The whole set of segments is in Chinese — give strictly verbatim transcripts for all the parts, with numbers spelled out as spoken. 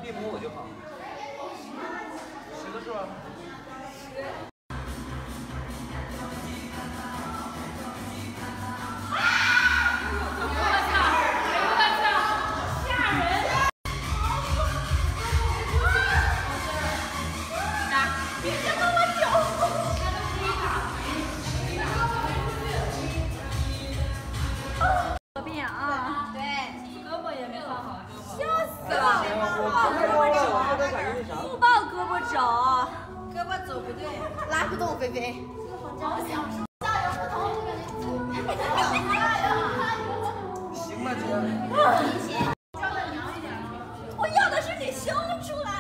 别摸我就好。十个数。十。 不抱胳膊肘，胳膊肘不对，拉不动，菲菲。 行吧，姐。 我要的是你胸出来。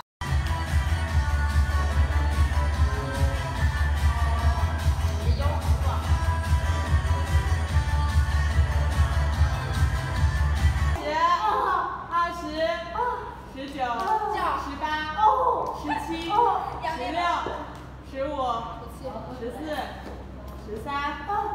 十、二十、十九、十八、十七、十六、十五、十四、十三、